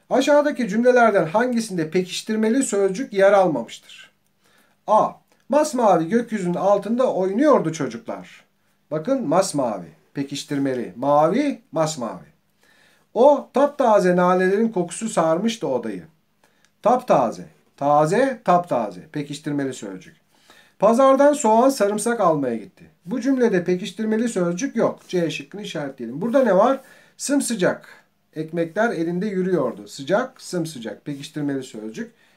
Aşağıdaki cümlelerden hangisinde pekiştirmeli sözcük yer almamıştır? A. Masmavi gökyüzünün altında oynuyordu çocuklar. Bakın masmavi, pekiştirmeli. Mavi, masmavi. O taptaze nanelerin kokusu sarmıştı odayı. Taptaze, taze, taptaze. Pekiştirmeli sözcük. Pazardan soğan sarımsak almaya gitti. Bu cümlede pekiştirmeli sözcük yok. C şıkkını işaretleyelim. Burada ne var? Sımsıcak. Ekmekler elinde yürüyordu. Sıcak, sımsıcak. Pekiştirmeli sözcük.